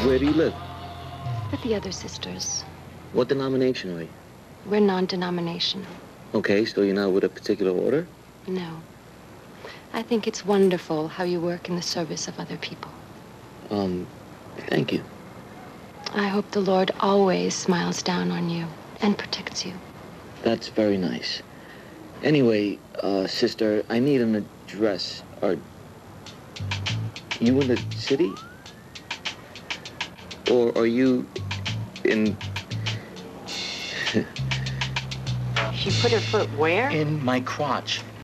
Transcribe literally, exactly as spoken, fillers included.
Where do you live? With the other sisters. What denomination are you? We're non-denominational. Okay, so you're not with a particular order? No. I think it's wonderful how you work in the service of other people. Um, thank you. I hope the Lord always smiles down on you and protects you. That's very nice. Anyway, uh, sister, I need an address. Are you in the city? Or are you in... She put her foot where? In my crotch.